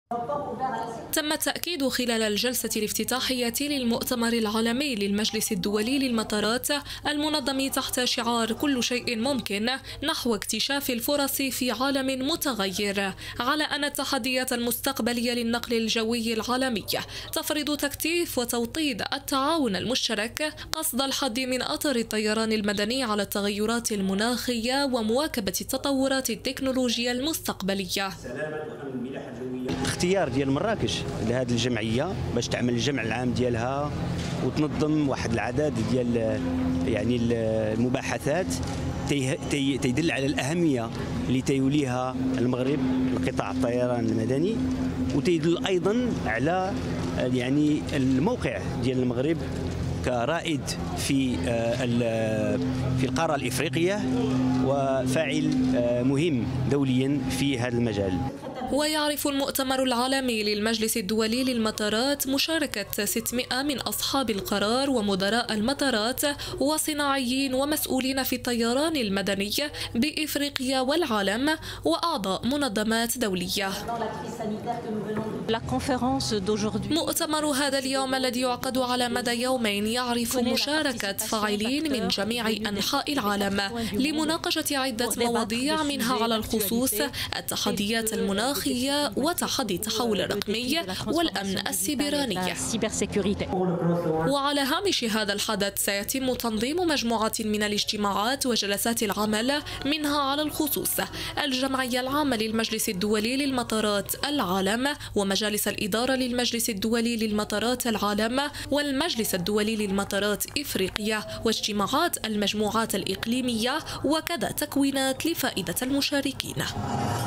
تم التأكيد خلال الجلسة الافتتاحية للمؤتمر العالمي للمجلس الدولي للمطارات المنظم تحت شعار كل شيء ممكن نحو اكتشاف الفرص في عالم متغير، على أن التحديات المستقبلية للنقل الجوي العالمي تفرض تكثيف وتوطيد التعاون المشترك قصد الحد من أثر الطيران المدني على التغيرات المناخية ومواكبة التطورات التكنولوجية المستقبلية. اختيار ديال مراكش لهذه الجمعيه باش تعمل الجمع العام ديالها وتنظم واحد العدد ديال يعني المباحثات تيدل على الاهميه اللي تيوليها المغرب لقطاع الطيران المدني، وتيدل ايضا على يعني الموقع ديال المغرب كرائد في القاره الافريقيه وفاعل مهم دوليا في هذا المجال. ويعرف المؤتمر العالمي للمجلس الدولي للمطارات مشاركة 600 من أصحاب القرار ومدراء المطارات وصناعيين ومسؤولين في الطيران المدني بإفريقيا والعالم وأعضاء منظمات دولية. مؤتمر هذا اليوم الذي يعقد على مدى يومين يعرف مشاركة فاعلين من جميع أنحاء العالم لمناقشة عدة مواضيع، منها على الخصوص التحديات المناخية وتحدي التحول الرقمي والأمن السيبراني. وعلى هامش هذا الحدث سيتم تنظيم مجموعة من الاجتماعات وجلسات العمل، منها على الخصوص الجمعية العامة للمجلس الدولي للمطارات العالم ومجالس الإدارة للمجلس الدولي للمطارات العالم والمجلس الدولي للمطارات إفريقيا، واجتماعات المجموعات الإقليمية، وكذا تكوينات لفائدة المشاركين.